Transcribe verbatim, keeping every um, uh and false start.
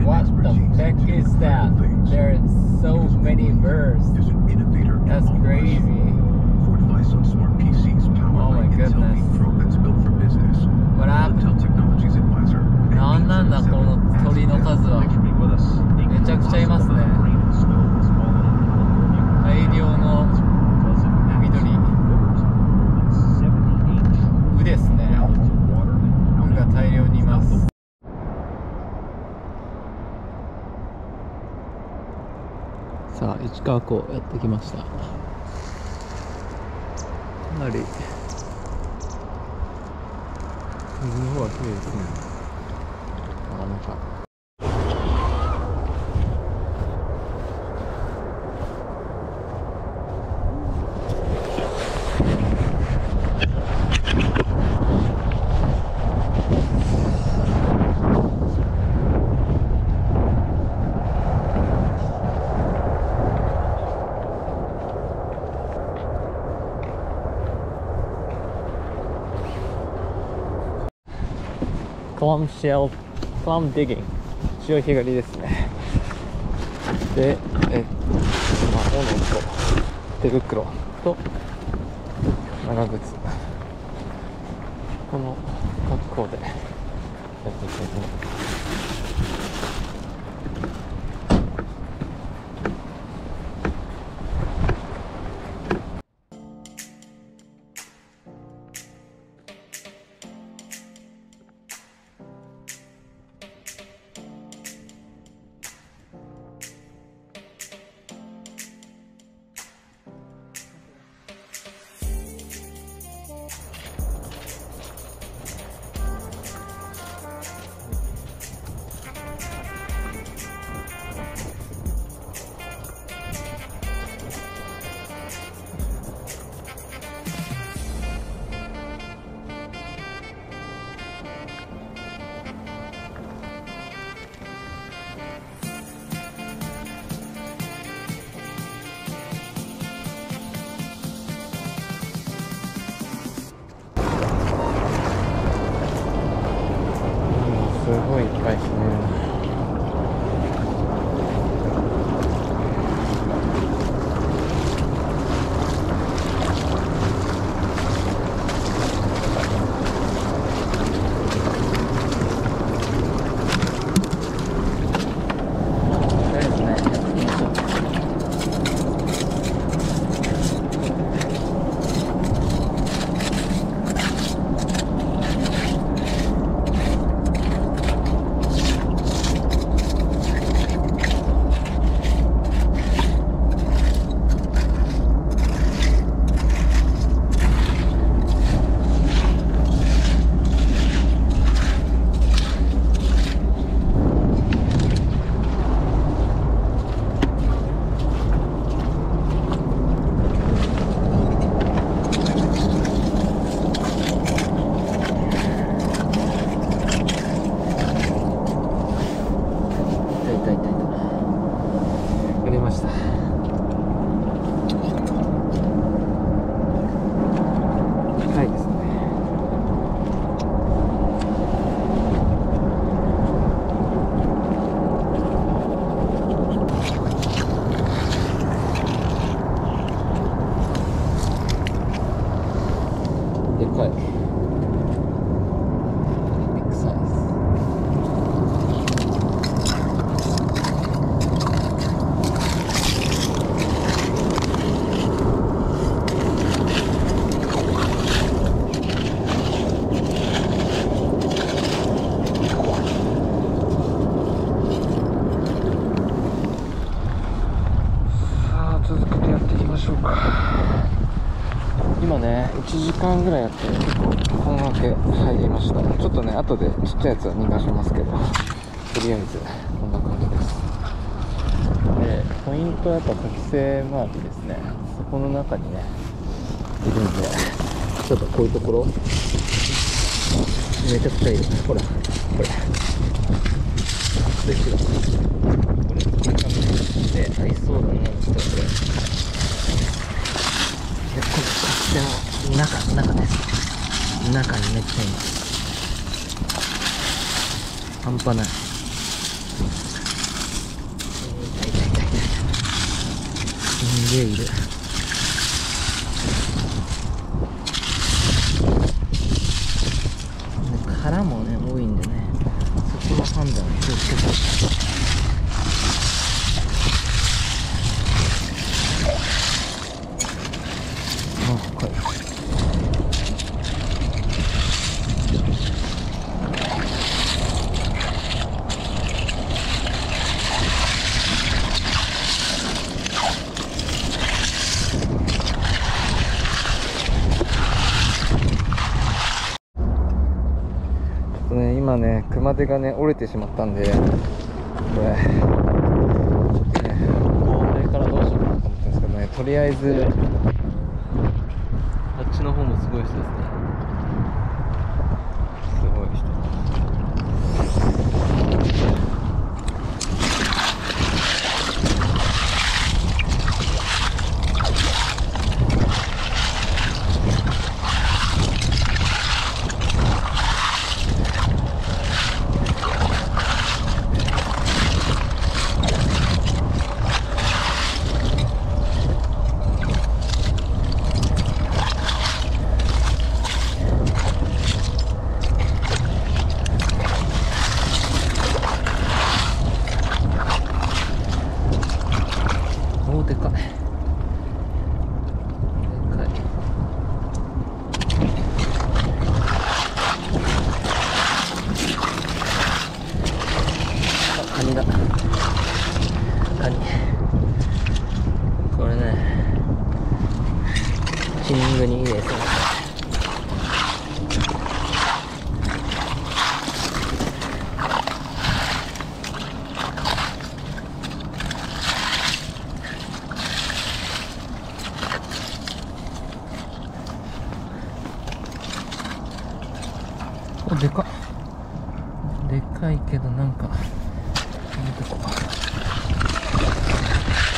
What the heck is that? There are so many birds. That's crazy. Oh my goodness. What happened? なんなんだこの鳥の数は。めちゃくちゃいますね。大量の緑。ウですね。ウが大量にいます。さあ市川湖やってきました。かなり水の方は綺麗ですね。なかなか。クラムシェル、クラムディギング、潮干狩りですね。で、えっと、まあ、斧と手袋と長靴、この格好でやっていきたいと思います。すごいいっぱいですね。今ねいちじかんぐらいやって結構この分け入りました。ちょっとね後でちっちゃいやつは逃がしますけど、とりあえずこんな感じです。でポイントはやっぱ覚醒マークですね。そこの中にねいるんで、ちょっとこういうところめちゃくちゃいる。ほらこれで違うこれこれかで合いそうだなってこれで、この活性の中、中です。中にめっちゃいます。半端ない。 すんげえいる。で殻もね多いんでね、そこの判断を気をつけて。あ、深い。ね、今ね熊手がね折れてしまったんで、これちょっとねこれからどうしようかなと思ってるんですけどね、とりあえずこっちの方もすごい人ですね。すごい人。おー、でかい。でかい。あ、カニだ。カニ。これね、チニングにいいですね。お、でかっ。でかいけどなんかやめとこう。